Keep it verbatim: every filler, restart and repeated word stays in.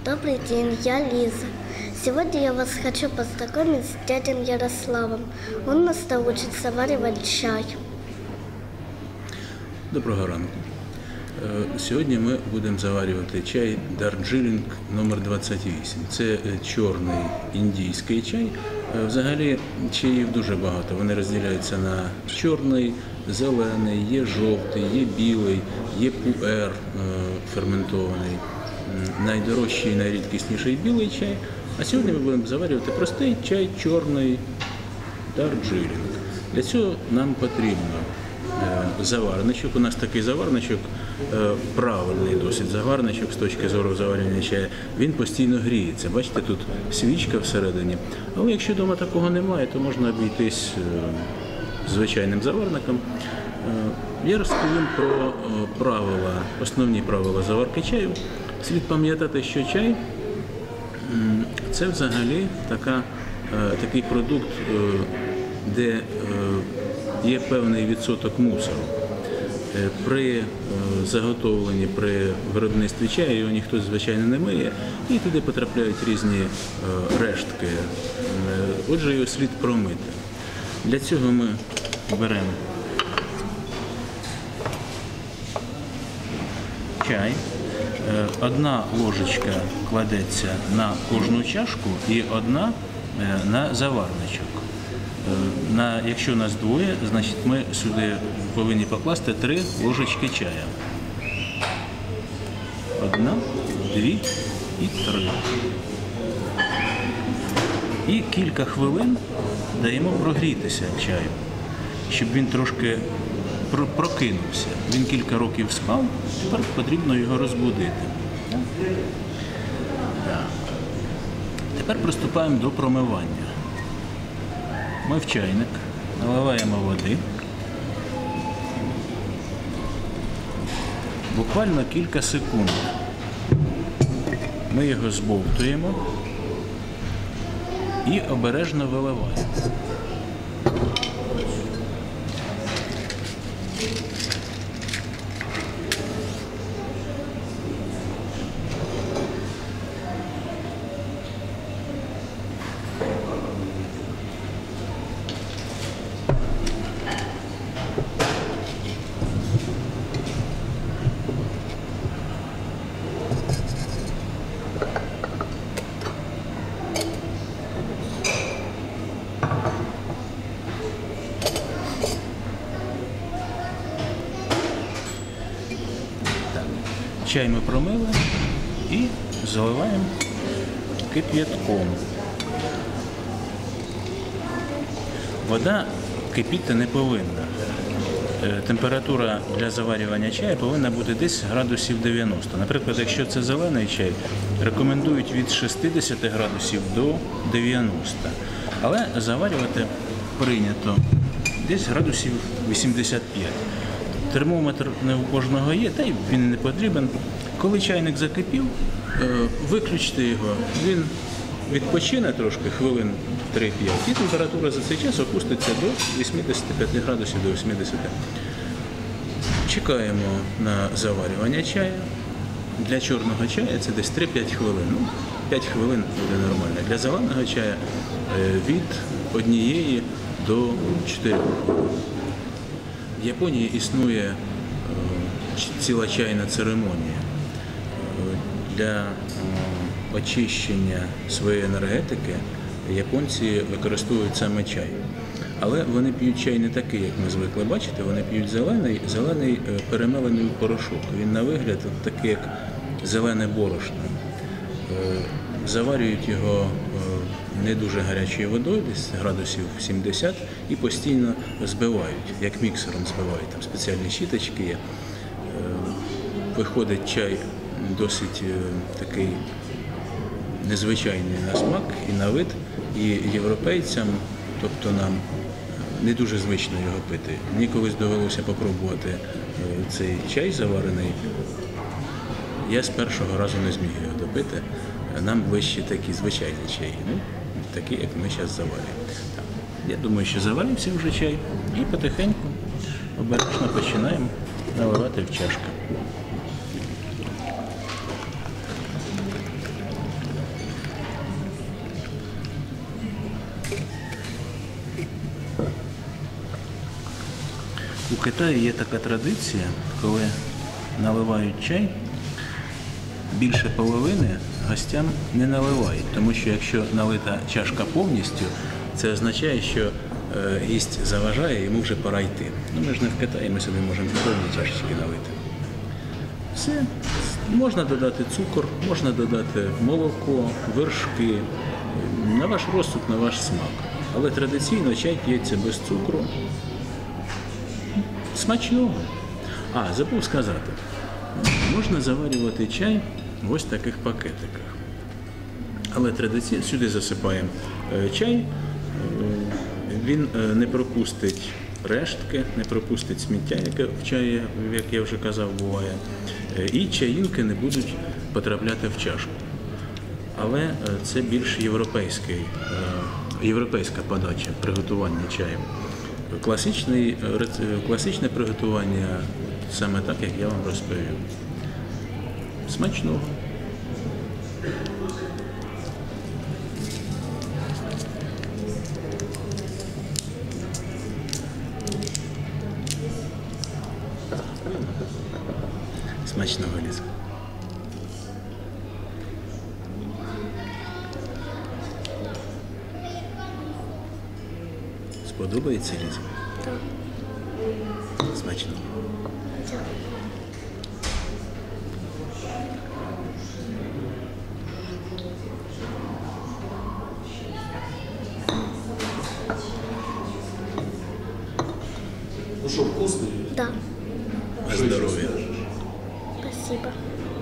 Добрый день, я Лиза. Сегодня я вас хочу познакомить с дядей Ярославом. Он нас научит заваривать чай. Доброго ранку. Сьогодні ми будемо заварювати чай Дарджилінг номер двадцять вісім. Це чорний індійський чай. Взагалі чаїв дуже багато. Вони розділяються на чорний, зелений, є жовтий, є білий, є пуер ферментований. Найдорожчий і найрідкісніший білий чай. А сьогодні ми будемо заварювати простий чай чорний Дарджилінг. Для цього нам потрібно заварничок. У нас такий заварничок, правильний досить заварничок з точки зору заварювання чаю. Він постійно гріється. Бачите, тут свічка всередині. Але якщо вдома такого немає, то можна обійтись звичайним заварником. Я розповім про правила, основні правила заварки чаю. Слід пам'ятати, що чай – це взагалі така, такий продукт, де є певний відсоток мусору. При заготовленні, при виробництві чаю його ніхто, звичайно, не миє, і туди потрапляють різні рештки. Отже, його слід промити. Для цього ми беремо чай. Одна ложечка кладеться на кожну чашку і одна на заварничок. На, якщо нас двоє, значить ми сюди повинні покласти три ложечки чая. Одна, дві і три. І кілька хвилин даємо прогрітися чаю, щоб він трошки прокинувся. Він кілька років спав, тепер потрібно його розбудити. Так. Тепер приступаємо до промивання. Ми в чайник наливаємо води. Буквально кілька секунд. Ми його збовтуємо і обережно виливаємо. Чай ми промили і заливаємо кип'ятком. Вода кипіти не повинна. Температура для заварювання чаю повинна бути десь градусів дев'яносто. Наприклад, якщо це зелений чай, рекомендують від шістдесят градусів до дев'яноста. Але заварювати прийнято десь градусів вісімдесят п'ять. Термометр не у кожного є, та й він не потрібен. Коли чайник закипів, виключте його, він відпочине трошки, хвилин три-п'ять, і температура за цей час опуститься до вісімдесяти п'яти градусів, до вісімдесяти. Чекаємо на заварювання чаю. Для чорного чаю це десь три-п'ять хвилин. Ну, п'ять хвилин буде нормально. Для зеленого чаю від однієї до чотирьох хвилин. В Японії існує ціла чайна церемонія. Для очищення своєї енергетики японці використовують саме чай. Але вони п'ють чай не такий, як ми звикли бачити, вони п'ють зелений, зелений перемелений у порошок. Він на вигляд такий, як зелене борошно. Заварюють його не дуже гарячою водою, десь градусів сімдесят, і постійно збивають, як міксером збивають. Там спеціальні щіточки є. Виходить чай досить такий незвичайний на смак і на вид, і європейцям, тобто нам не дуже звично його пити. Мені колись довелося попробувати цей чай заварений. Я з першого разу не зміг його допити. Нам ближче такі звичайні чаї, ну, такі, як ми зараз заварюємо. Так. Я думаю, що заварився вже чай і потихеньку, обережно починаємо наливати в чашки. В Китаї є така традиція, коли наливають чай, більше половини гостям не наливають, тому що якщо налита чашка повністю, це означає, що е, гість заважає, йому вже пора йти. Ну, ми ж не в Китаї, ми собі можемо повні чашечки налити. Все. Можна додати цукор, можна додати молоко, вершки, на ваш розсуд, на ваш смак. Але традиційно чай п'ється без цукру. Смачного. А, забув сказати, можна заварювати чай в ось таких пакетиках. Але традиційно сюди засипаємо чай, він не пропустить рештки, не пропустить сміття, яке в чаї, як я вже казав, буває, і чаїнки не будуть потрапляти в чашку. Але це більш європейський, європейська подача приготування чаю. Класичний, класичне приготування саме так, як я вам розповів. Смачного! Смачного, Ліза. Сподобається, Ліза? Так. Смачного. Дякую. Ну что, вкусный? Да. На здоров'я. Спасибо.